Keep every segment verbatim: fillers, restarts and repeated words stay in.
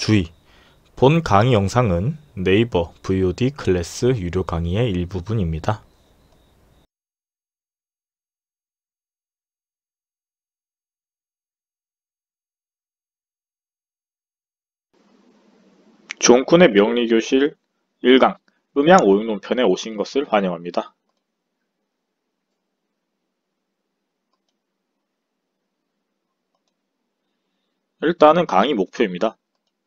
주의! 본 강의 영상은 네이버 브이오디 클래스 유료 강의의 일부분입니다. 종군의 명리교실 일 강 음양오행론 편에 오신 것을 환영합니다. 일단은 강의 목표입니다.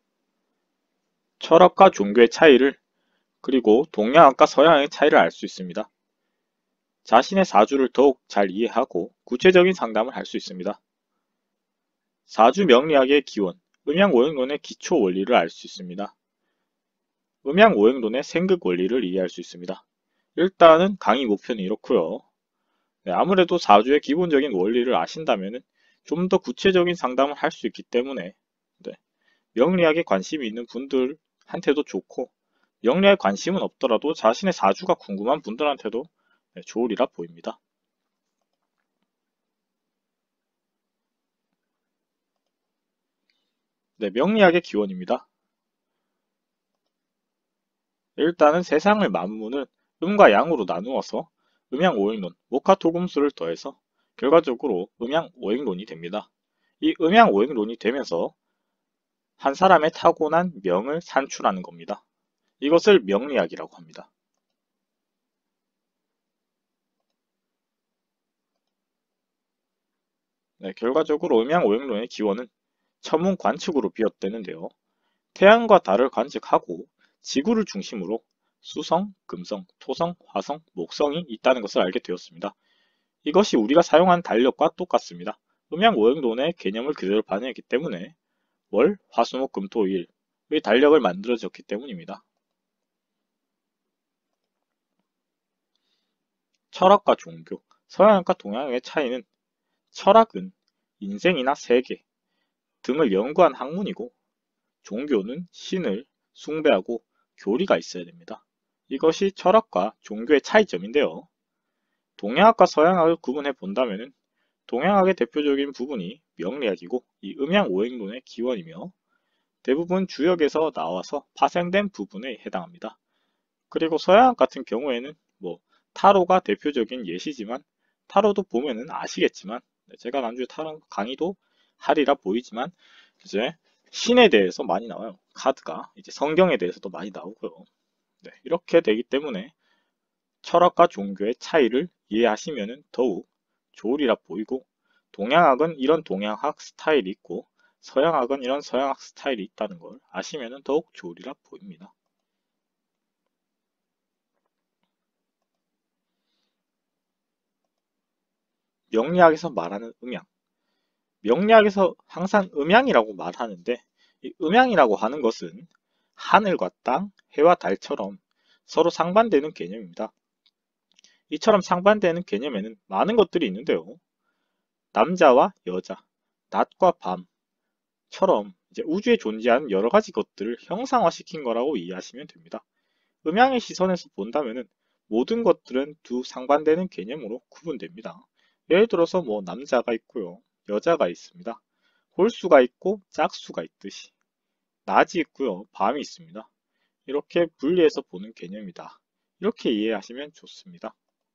철학과 종교의 차이를, 그리고 동양학과 서양의 차이를 알 수 있습니다. 자신의 사주를 더욱 잘 이해하고 구체적인 상담을 할 수 있습니다. 사주 명리학의 기원, 음양오행론의 기초 원리를 알 수 있습니다. 음양오행론의 생극 원리를 이해할 수 있습니다. 일단은 강의 목표는 이렇고요. 네, 아무래도 사주의 기본적인 원리를 아신다면 좀 더 구체적인 상담을 할 수 있기 때문에 네, 명리학에 관심이 있는 분들한테도 좋고, 명리학에 관심은 없더라도 자신의 사주가 궁금한 분들한테도 네, 좋으리라 보입니다. 네, 명리학의 기원입니다. 일단은 세상을 만문을 음과 양으로 나누어서 음양오행론, 목화토금수를 더해서 결과적으로 음양오행론이 됩니다. 이 음양오행론이 되면서 한 사람의 타고난 명을 산출하는 겁니다. 이것을 명리학이라고 합니다. 네, 결과적으로 음양오행론의 기원은 천문 관측으로 비롯되는데요. 태양과 달을 관측하고 지구를 중심으로 수성, 금성, 토성, 화성, 목성이 있다는 것을 알게 되었습니다. 이것이 우리가 사용한 달력과 똑같습니다. 음양오행론의 개념을 그대로 반영했기 때문에 월, 화, 수, 목, 금, 토, 일의 달력을 만들어졌기 때문입니다. 철학과 종교, 서양과 동양의 차이는, 철학은 인생이나 세계 등을 연구한 학문이고, 종교는 신을 숭배하고 교리가 있어야 됩니다. 이것이 철학과 종교의 차이점인데요. 동양학과 서양학을 구분해 본다면 동양학의 대표적인 부분이 명리학이고 이 음양오행론의 기원이며 대부분 주역에서 나와서 파생된 부분에 해당합니다. 그리고 서양학 같은 경우에는 뭐 타로가 대표적인 예시지만, 타로도 보면은 아시겠지만 제가 난주에 타로 강의도 하리라 보이지만 이제 신에 대해서 많이 나와요. 카드가 이제 성경에 대해서도 많이 나오고요. 네, 이렇게 되기 때문에 철학과 종교의 차이를 이해하시면 더욱 좋으리라 보이고, 동양학은 이런 동양학 스타일이 있고 서양학은 이런 서양학 스타일이 있다는 걸 아시면 더욱 좋으리라 보입니다. 명리학에서 말하는 음양, 명리학에서 항상 음양이라고 말하는데, 이 음양이라고 하는 것은 하늘과 땅, 해와 달처럼 서로 상반되는 개념입니다. 이처럼 상반되는 개념에는 많은 것들이 있는데요. 남자와 여자, 낮과 밤처럼 이제 우주에 존재하는 여러 가지 것들을 형상화시킨 거라고 이해하시면 됩니다. 음양의 시선에서 본다면 모든 것들은 두 상반되는 개념으로 구분됩니다. 예를 들어서 뭐 남자가 있고요, 여자가 있습니다. 홀수가 있고 짝수가 있듯이 낮이 있고요, 밤이 있습니다. 이렇게 분리해서 보는 개념이다. 이렇게 이해하시면 좋습니다.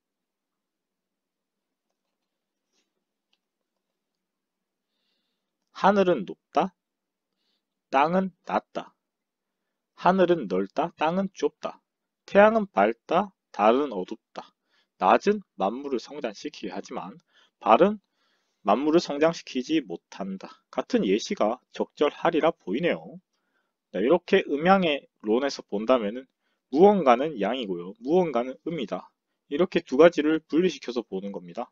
하늘은 높다, 땅은 낮다. 하늘은 넓다, 땅은 좁다. 태양은 밝다, 달은 어둡다. 낮은 만물을 성장시키게 하지만 발은 만물을 성장시키지 못한다. 같은 예시가 적절하리라 보이네요. 네, 이렇게 음양의 론에서 본다면 무언가는 양이고요, 무언가는 음이다. 이렇게 두 가지를 분리시켜서 보는 겁니다.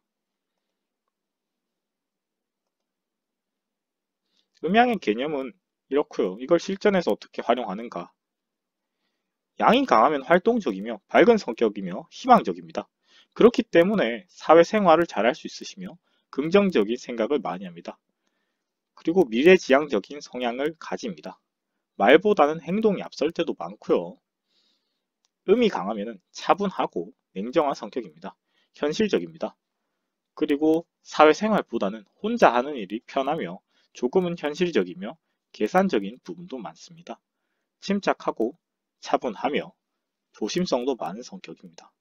음양의 개념은 이렇고요. 이걸 실전에서 어떻게 활용하는가? 양이 강하면 활동적이며 밝은 성격이며 희망적입니다. 그렇기 때문에 사회생활을 잘할 수 있으시며 긍정적인 생각을 많이 합니다. 그리고 미래지향적인 성향을 가집니다. 말보다는 행동이 앞설 때도 많고요. 음이 강하면 차분하고 냉정한 성격입니다. 현실적입니다. 그리고 사회생활보다는 혼자 하는 일이 편하며 조금은 현실적이며 계산적인 부분도 많습니다. 침착하고 차분하며 조심성도 많은 성격입니다.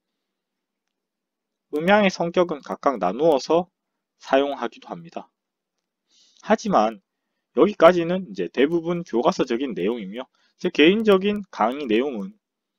음양의 성격은 각각 나누어서 사용하기도 합니다. 하지만 여기까지는 이제 대부분 교과서적인 내용이며 제 개인적인 강의 내용은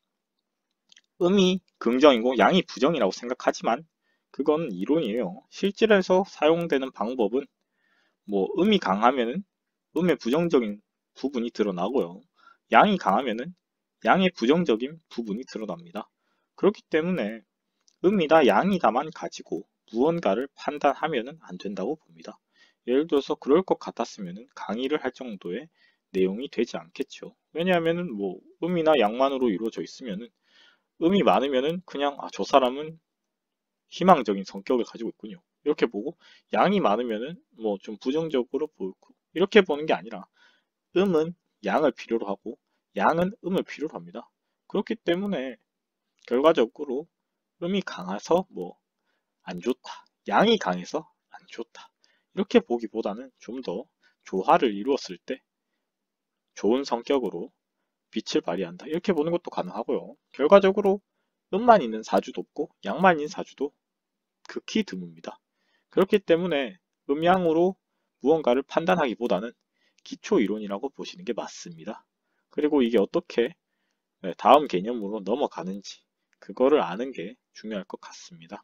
음이 긍정이고 양이 부정이라고 생각하지만 그건 이론이에요. 실질에서 사용되는 방법은 뭐 음이 강하면은 음의 부정적인 부분이 드러나고요. 양이 강하면은 양의 부정적인 부분이 드러납니다. 그렇기 때문에 음이다 양이다만 가지고 무언가를 판단하면 안 된다고 봅니다. 예를 들어서 그럴 것 같았으면 강의를 할 정도의 내용이 되지 않겠죠. 왜냐하면 뭐 음이나 양만으로 이루어져 있으면 음이 많으면 그냥 아, 저 사람은 희망적인 성격을 가지고 있군요. 이렇게 보고 양이 많으면 뭐 좀 부정적으로 보이고 이렇게 보는 게 아니라 음은 양을 필요로 하고 양은 음을 필요로 합니다. 그렇기 때문에 결과적으로 음이 강해서 뭐 안 좋다. 양이 강해서 안 좋다. 이렇게 보기보다는 좀 더 조화를 이루었을 때 좋은 성격으로 빛을 발휘한다. 이렇게 보는 것도 가능하고요. 결과적으로 음만 있는 사주도 없고 양만 있는 사주도 극히 드뭅니다. 그렇기 때문에 음양으로 무언가를 판단하기보다는 기초 이론이라고 보시는 게 맞습니다. 그리고 이게 어떻게 다음 개념으로 넘어가는지 그거를 아는 게 중요할 것 같습니다.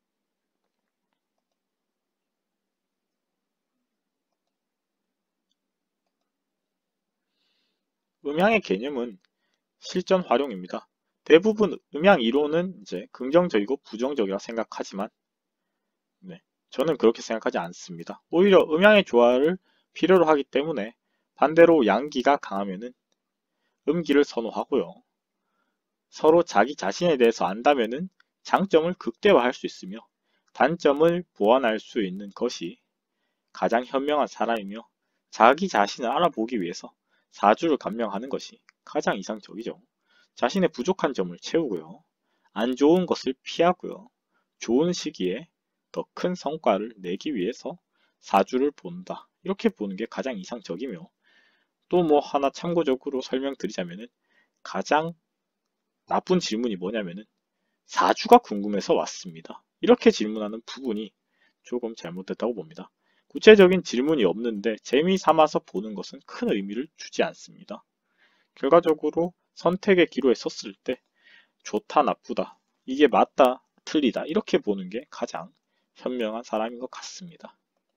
음양의 개념은 실전 활용입니다. 대부분 음양 이론은 이제 긍정적이고 부정적이라 생각하지만 네, 저는 그렇게 생각하지 않습니다. 오히려 음양의 조화를 필요로 하기 때문에 반대로 양기가 강하면은 음기를 선호하고요. 서로 자기 자신에 대해서 안다면은 장점을 극대화할 수 있으며 단점을 보완할 수 있는 것이 가장 현명한 사람이며 자기 자신을 알아보기 위해서 사주를 감명하는 것이 가장 이상적이죠. 자신의 부족한 점을 채우고요. 안 좋은 것을 피하고요. 좋은 시기에 더 큰 성과를 내기 위해서 사주를 본다. 이렇게 보는 게 가장 이상적이며 또 뭐 하나 참고적으로 설명드리자면은 가장 나쁜 질문이 뭐냐면은 사주가 궁금해서 왔습니다. 이렇게 질문하는 부분이 조금 잘못됐다고 봅니다. 구체적인 질문이 없는데 재미 삼아서 보는 것은 큰 의미를 주지 않습니다. 결과적으로 선택의 기로에 섰을 때 좋다 나쁘다 이게 맞다 틀리다 이렇게 보는 게 가장 현명한 사람인 것 같습니다.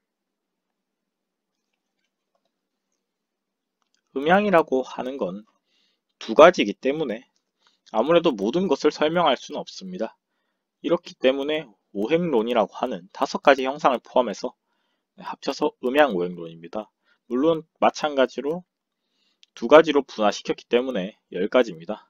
음양이라고 하는 건 두 가지이기 때문에 아무래도 모든 것을 설명할 수는 없습니다. 이렇기 때문에 오행론이라고 하는 다섯 가지 형상을 포함해서 합쳐서 음양오행론입니다. 물론 마찬가지로 두 가지로 분화시켰기 때문에 열 가지입니다.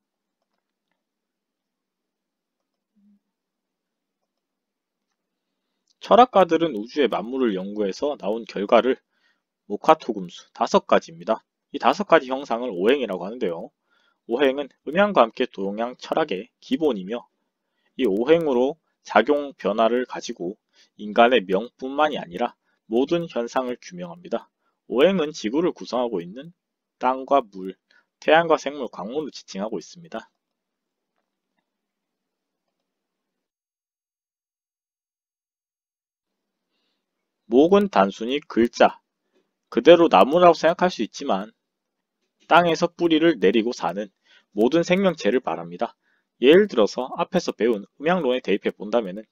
철학가들은 우주의 만물을 연구해서 나온 결과를 목화토금수 다섯 가지입니다. 이 다섯 가지 형상을 오행이라고 하는데요. 오행은 음양과 함께 동양 철학의 기본이며 이 오행으로 작용 변화를 가지고 인간의 명뿐만이 아니라 모든 현상을 규명합니다. 오행은 지구를 구성하고 있는 땅과 물, 태양과 생물, 광물을 지칭하고 있습니다. 목은 단순히 글자, 그대로 나무라고 생각할 수 있지만 땅에서 뿌리를 내리고 사는 모든 생명체를 말합니다. 예를 들어서 앞에서 배운 음양론에 대입해 본다면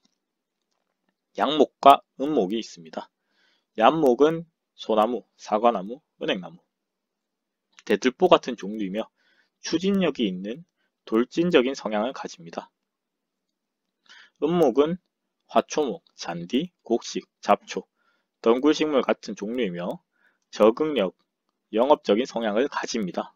양목과 음목이 있습니다. 양목은 소나무, 사과나무, 은행나무, 대들보 같은 종류이며 추진력이 있는 돌진적인 성향을 가집니다. 음목은 화초목, 잔디, 곡식, 잡초, 덩굴식물 같은 종류이며 적응력, 영업적인 성향을 가집니다.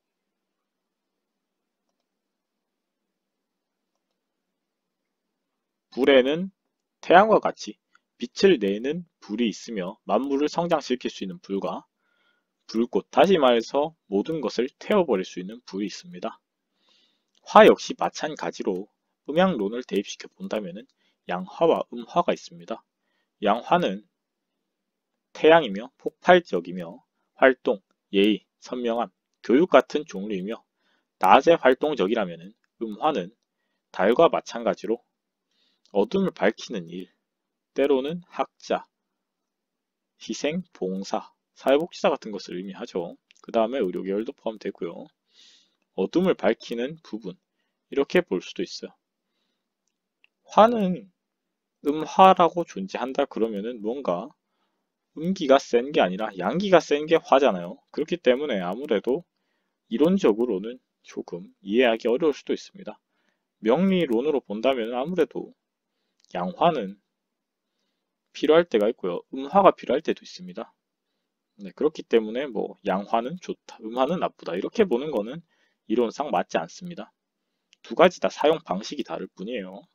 불에는 태양과 같이 빛을 내는 불이 있으며 만물을 성장시킬 수 있는 불과 불꽃, 다시 말해서 모든 것을 태워버릴 수 있는 불이 있습니다. 화 역시 마찬가지로 음양론을 대입시켜 본다면 양화와 음화가 있습니다. 양화는 태양이며 폭발적이며 활동, 예의, 선명함, 교육 같은 종류이며 낮에 활동적이라면 음화는 달과 마찬가지로 어둠을 밝히는 일, 때로는 학자, 희생, 봉사, 사회복지사 같은 것을 의미하죠. 그 다음에 의료계열도 포함되고요. 어둠을 밝히는 부분, 이렇게 볼 수도 있어요. 화는 음화라고 존재한다 그러면은 뭔가 음기가 센 게 아니라 양기가 센 게 화잖아요. 그렇기 때문에 아무래도 이론적으로는 조금 이해하기 어려울 수도 있습니다. 명리론으로 본다면 아무래도 양화는 필요할 때가 있고요. 음화가 필요할 때도 있습니다. 네, 그렇기 때문에 뭐 양화는 좋다, 음화는 나쁘다 이렇게 보는 거는 이론상 맞지 않습니다. 두 가지 다 사용 방식이 다를 뿐이에요.